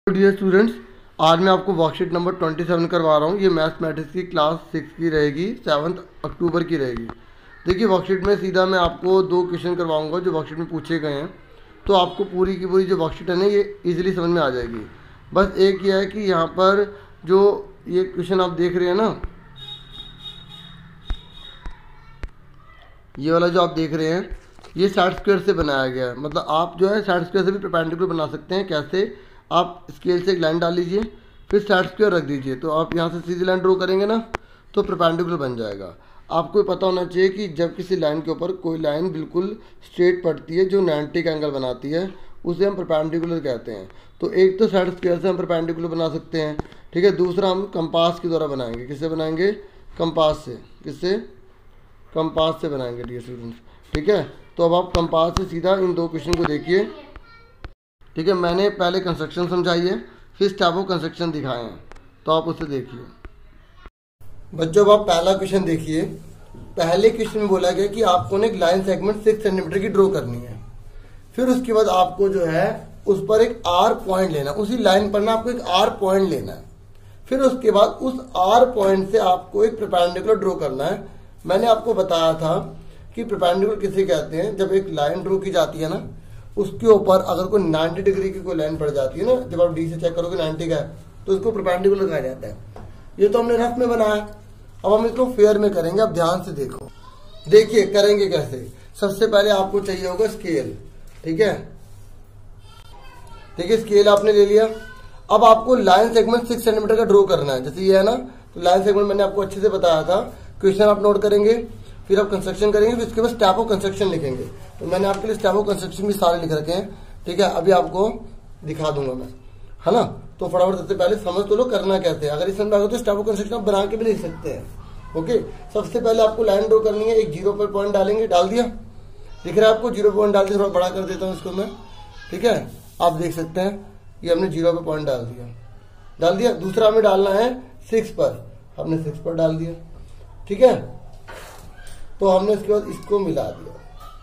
Dear students, आज मैं आपको वर्कशीट नंबर 27 करवा रहा हूँ। ये मैथमेटिक्स की क्लास 6 की रहेगी, 7 अक्टूबर की रहेगी। देखिए, वर्कशीट में सीधा मैं आपको 2 क्वेश्चन करवाऊँगा जो वर्कशीट में पूछे गए हैं। तो आपको पूरी की पूरी जो वर्कशीट है ना, ये इजीली समझ में आ जाएगी। बस एक ये है कि यहाँ पर जो ये क्वेश्चन आप देख रहे हैं ना, ये वाला जो आप देख रहे हैं, ये सेट स्क्वायर से बनाया गया है। मतलब आप जो है सेट स्क्वायर से भी परपेंडिकुलर बना सकते हैं। कैसे? आप स्केल से एक लाइन डाल लीजिए, फिर सेट स्क्वायर रख दीजिए, तो आप यहाँ से सीधी लाइन ड्रॉ करेंगे ना, तो परपेंडिकुलर बन जाएगा। आपको पता होना चाहिए कि जब किसी लाइन के ऊपर कोई लाइन बिल्कुल स्ट्रेट पड़ती है जो 90 का एंगल बनाती है, उसे हम परपेंडिकुलर कहते हैं। तो एक तो सेट स्क्वायर से हम परपेंडिकुलर बना सकते हैं, ठीक है। दूसरा हम कंपास के द्वारा बनाएंगे। किससे बनाएंगे? कंपास से। किससे? कंपास से बनाएंगे डियर स्टूडेंट्स, ठीक है। तो अब आप कंपास से सीधा इन 2 क्वेश्चन को देखिए, ठीक है। मैंने पहले कंस्ट्रक्शन समझाई है, फिर स्टेप ऑफ कंस्ट्रक्शन दिखाए हैं, तो आप उसे देखिए। बच्चों, अब आप पहला क्वेश्चन देखिए। पहले क्वेश्चन में बोला गया कि आपको ना एक लाइन सेगमेंट 6 सेंटीमीटर की ड्रॉ करनी है। फिर उसके बाद आपको जो है उस पर एक आर पॉइंट लेना, उसी लाइन पर ना आपको एक आर पॉइंट लेना है। फिर उसके बाद उस आर पॉइंट से आपको एक परपेंडिकुलर ड्रॉ करना है। मैंने आपको बताया था कि परपेंडिकुलर किसे कहते हैं? जब एक लाइन ड्रॉ की जाती है ना, उसके ऊपर अगर कोई 90 डिग्री की कोई लाइन पड़ जाती है ना, जब आप डी से चेक करोगे 90 का है, तो उसको परपेंडिकुलर कहा जाता है। ये तो हमने रफ में बनाया, अब हम इसको फेयर में करेंगे। अब ध्यान से देखो, देखिए करेंगे कैसे। सबसे पहले आपको चाहिए होगा स्केल, ठीक है। देखिए, स्केल आपने ले लिया। अब आपको लाइन सेगमेंट 6 सेंटीमीटर का ड्रॉ करना है। जैसे ये है ना, तो लाइन सेगमेंट मैंने आपको अच्छे से बताया था। क्वेश्चन आप नोट करेंगे, फिर आप कंस्ट्रक्शन करेंगे, फिर उसके बाद स्टेप ऑफ कंस्ट्रक्शन लिखेंगे। तो मैंने आपके लिए स्टेप ऑफ कंस्ट्रक्शन भी सारे लिख रखे हैं, ठीक है। अभी आपको दिखा दूंगा मैं, है ना। तो फटाफट सबसे पहले समझ तो लो करना कैसे है। अगर इस समझ आ गया तो स्टेप ऑफ कंस्ट्रक्शन आप बना के भी लिख सकते हैं। ओके, सबसे पहले आपको लाइन ड्रॉ करनी है। एक 0 पर पॉइंट डालेंगे, डाल दिया, दिख रहा है आपको? 0 पॉइंट डाल दिया, थोड़ा बड़ा कर देता हूँ इसको मैं, ठीक है। आप देख सकते हैं ये हमने 0 पे पॉइंट डाल दिया। दूसरा हमें डालना है 6 पर, हमने 6 पर डाल दिया, ठीक है। तो हमने इसके बाद इसको मिला दिया,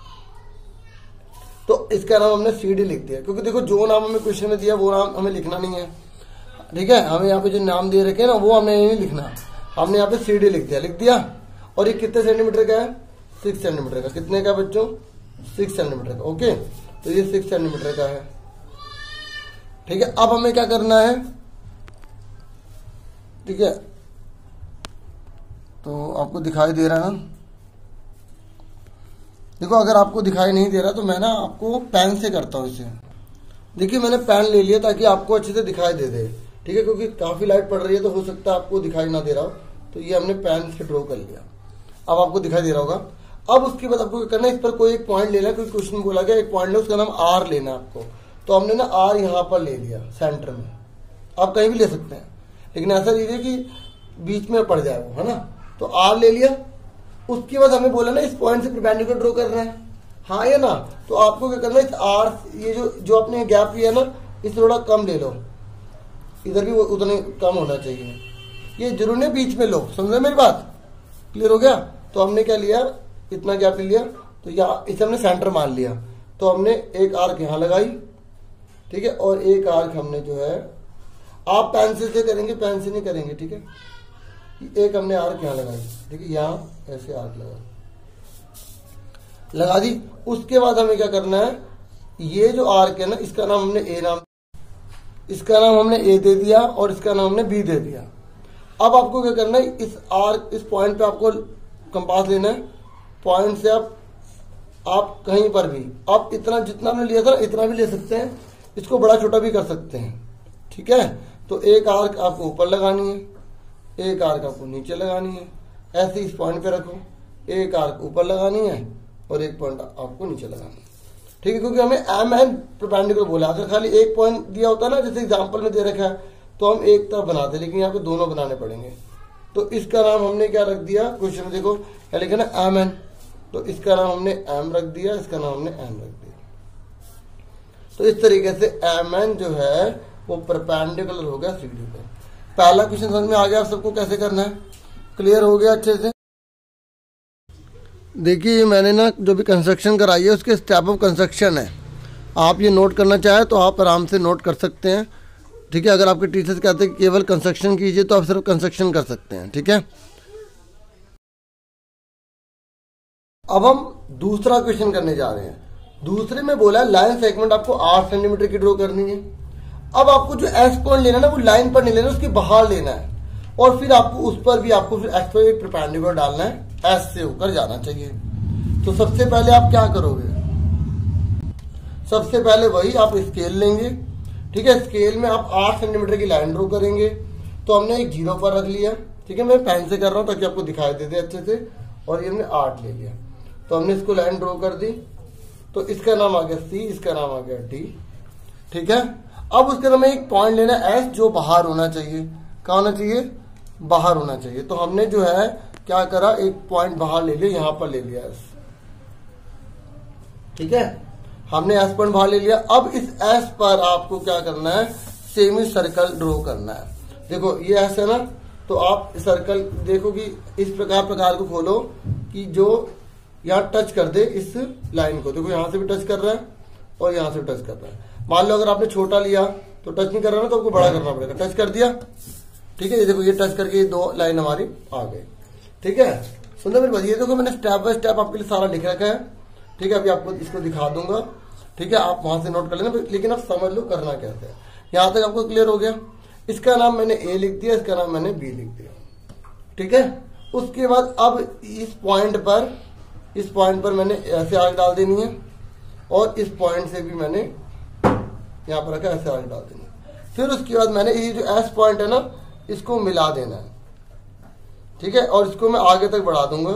तो इसका नाम हमने CD लिख दिया। क्योंकि देखो, जो नाम हमें क्वेश्चन में दिया वो नाम हमें लिखना नहीं है, ठीक है। हमें यहाँ पे जो नाम दे रखे हैं ना, वो हमने नहीं लिखना, हमने यहाँ पे CD लिख दिया। और ये कितने सेंटीमीटर का है? 6 सेंटीमीटर का। कितने का बच्चों? 6 सेंटीमीटर का। ओके, तो ये 6 सेंटीमीटर का है, ठीक है। अब हमें क्या करना है, ठीक है। तो आपको दिखाई दे रहा है ना? देखो, अगर आपको दिखाई नहीं दे रहा तो मैं ना आपको पेन से करता हूँ इसे। देखिए, मैंने पेन ले लिया ताकि आपको अच्छे से दिखाई दे, ठीक है। क्योंकि काफी लाइट पड़ रही है तो हो सकता है आपको दिखाई ना दे रहा हो, तो ये हमने पेन से ड्रॉ कर लिया। अब आपको दिखाई दे रहा होगा। अब उसके बाद आपको क्या करना है, इस पर कोई एक पॉइंट लेना है। कोई क्वेश्चन बोला गया एक पॉइंट ले, उसका नाम R लेना है आपको। तो हमने ना R यहाँ पर ले लिया सेंटर में। आप कहीं भी ले सकते हैं, लेकिन ऐसा लीजिए कि बीच में पड़ जाए वो, है ना। तो R ले लिया। उसके बाद हमें बोला ना इस पॉइंट से परपेंडिकुलर ड्रॉ करना है, हाँ या ना। तो आपको क्या करना है, इस R, ये जो आपने गैप लिया ना, इसे थोड़ा कम ले लो। इधर भी उतने कम होना चाहिए, ये जरूर नहीं बीच में लो। समझे मेरी बात? क्लियर हो गया? तो हमने क्या लिया, इतना गैप ले लिया, तो यहाँ इसे हमने सेंटर मान लिया। तो हमने एक आर्क यहाँ लगाई, ठीक है। और एक आर्क हमने जो है, आप पेंसिल से करेंगे, पेन से नहीं करेंगे, ठीक है। एक हमने आर्क यहाँ लगाई, ठीक है। यहाँ ऐसे आर्क लगा दी। उसके बाद हमें क्या करना है, ये जो आर्क है ना, इसका नाम हमने ए दे दिया और इसका नाम हमने B दे दिया। अब आपको क्या करना है, इस आर्क, इस पॉइंट पे आपको कंपास लेना है। पॉइंट से आप कहीं पर भी, आप इतना जितना हमने लिया था इतना भी ले सकते हैं, इसको बड़ा छोटा भी कर सकते हैं, ठीक है। तो एक आर्क आपको ऊपर लगानी है, एक आर्क आपको नीचे लगानी है। ऐसे इस पॉइंट पे रखो, एक आर्क ऊपर लगानी है और एक पॉइंट आपको नीचे लगाना है, ठीक है। क्योंकि हमें MN परपेंडिकुलर बोला। अगर खाली एक पॉइंट दिया होता ना, जैसे एग्जांपल में दे रखा है, तो हम एक तरफ बनाते, लेकिन यहाँ पे दोनों बनाने पड़ेंगे। तो इसका नाम हमने क्या रख दिया, क्वेश्चन में देखो क्या लिखा ना, MN। तो इसका नाम हमने M रख दिया, इसका नाम हमने N रख दिया। तो इस तरीके से MN जो है वो परपेंडिकुलर हो गया CD पे। पहला क्वेश्चन समझ में आ गया आप सबको कैसे करना है? क्लियर हो गया अच्छे से? देखिए, मैंने ना जो भी कंस्ट्रक्शन कराई है उसके स्टेप ऑफ कंस्ट्रक्शन है। आप ये नोट करना चाहे तो आप आराम से नोट कर सकते हैं। ठीक है, अगर आपके टीचर्स कहते हैं केवल कंस्ट्रक्शन कीजिए तो आप सिर्फ कंस्ट्रक्शन कर सकते हैं। ठीक है, अब हम दूसरा क्वेश्चन करने जा रहे हैं। दूसरे में बोला है लाइन सेगमेंट आपको 8 सेंटीमीटर की ड्रॉ करनी है। अब आपको जो एस पॉइंट लेना है ना वो लाइन पर नहीं लेना, उसके बाहर लेना है, और फिर आपको उस पर भी आपको फिर एक्स वाई परपेंडिकुलर डालना है, एस से होकर जाना चाहिए। तो सबसे पहले आप क्या करोगे, सबसे पहले वही आप स्केल लेंगे। ठीक है, स्केल में आप 8 सेंटीमीटर की लाइन ड्रॉ करेंगे। तो हमने एक 0 पर रख लिया। ठीक है, मैं पेन से कर रहा हूं ताकि आपको दिखाई दे दे अच्छे से। और ये हमने 8 ले लिया, तो हमने इसको लाइन ड्रॉ कर दी। तो इसका नाम आ गया सी, इसका नाम आ गया डी। ठीक है, अब उसके हमें एक पॉइंट लेना है एस, जो बाहर होना चाहिए। कहाँ होना चाहिए, बाहर होना चाहिए। तो हमने जो है क्या करा, एक पॉइंट बाहर ले लिया, यहां पर ले लिया एस। ठीक है, हमने एस पॉइंट बाहर ले लिया। अब इस एस पर आपको क्या करना है, सेमी सर्कल ड्रॉ करना है। देखो ये एस है ना, तो आप सर्कल देखो कि इस प्रकार को खोलो कि जो यहाँ टच कर दे इस लाइन को। देखो यहां से भी टच कर रहा है और यहां से भी टच कर रहा है। मान लो अगर आपने छोटा लिया तो टच नहीं कर रहा ना, तो आपको बड़ा करना पड़ेगा। टच कर दिया, ठीक है, ये देखो ये टच करके ये 2 लाइन हमारी आ गई। ठीक है, सुनो मेरी बात, ये देखो मैंने स्टेप बाय स्टेप आपके लिए सारा लिख रखा है। ठीक है, अभी आपको इसको दिखा दूंगा। ठीक है, आप वहां से नोट कर लेना, लेकिन आप समझ लो करना कैसे है। यहां तक आपको क्लियर हो गया। इसका नाम मैंने ए लिख दिया, इसका नाम मैंने बी लिख दिया। ठीक है, उसके बाद अब इस पॉइंट पर मैंने ऐसे आग डाल देनी है, और इस पॉइंट से भी मैंने यहां पर रखा ऐसे आग डाल देनी है। फिर उसके बाद मैंने ये जो एस पॉइंट है ना, इसको मिला देना है। ठीक है, और इसको मैं आगे तक बढ़ा दूंगा।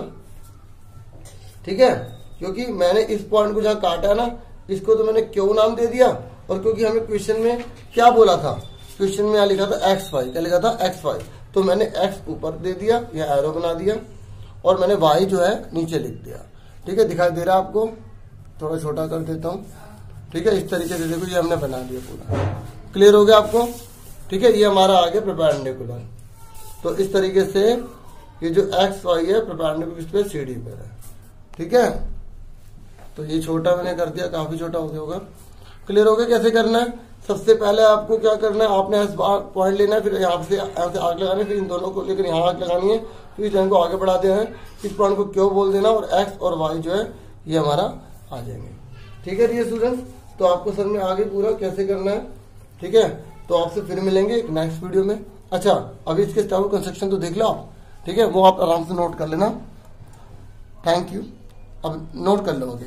ठीक है, क्योंकि मैंने इस पॉइंट को जहां काटा है ना, इसको तो मैंने क्यों नाम दे दिया, और क्योंकि हमें क्वेश्चन में क्या बोला था, क्वेश्चन में यहां लिखा था एक्स वाई, क्या लिखा था एक्स वाई, तो मैंने एक्स ऊपर दे दिया, यह एरो बना दिया, और मैंने वाई जो है नीचे लिख दिया। ठीक है, दिखाई दे रहा है आपको, थोड़ा छोटा कर देता हूं। ठीक है, इस तरीके से देखो ये हमने बना दिया पूरा। क्लियर हो गया आपको। ठीक है, ये हमारा आ गया परपेंडिकुलर। तो इस तरीके से ये जो एक्स वाई है परपेंडिकुलर इस पे सीडी पर है। ठीक है, तो ये छोटा मैंने कर दिया, काफी छोटा हो गया होगा। क्लियर हो गया कैसे करना है। सबसे पहले आपको क्या करना है, आपने पॉइंट लेना है, फिर यहाँ से आग लगानी है, फिर इन दोनों को लेकर यहाँ आग लगानी है, फिर इस लाइन को आगे बढ़ा देना है, इस पॉइंट को क्यों बोल देना, और एक्स और वाई जो है ये हमारा आ जाएंगे। ठीक है डियर स्टूडेंट्स, तो आपको समझ में आगे पूरा कैसे करना है। ठीक है, तो आपसे फिर मिलेंगे एक नेक्स्ट वीडियो में। अच्छा, अभी इसके स्टाफ कंस्ट्रक्शन तो देख लो आप। ठीक है, वो आप आराम से नोट कर लेना। थैंक यू, अब नोट कर लो।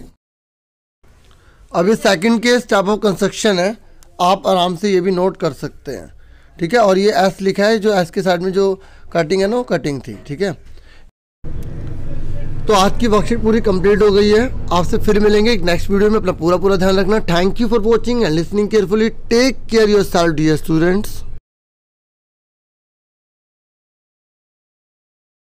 अभी सेकंड के स्टेप ऑफ कंस्ट्रक्शन है, आप आराम से ये भी नोट कर सकते हैं। ठीक है, और ये एस लिखा है, जो एस के साइड में जो कटिंग है ना, वो कटिंग थी। ठीक है, तो आज की वर्कशीट पूरी कंप्लीट हो गई है। आपसे फिर मिलेंगे एक नेक्स्ट वीडियो में। अपना पूरा ध्यान रखना। Thank you for watching and listening carefully. Take care yourself dear students.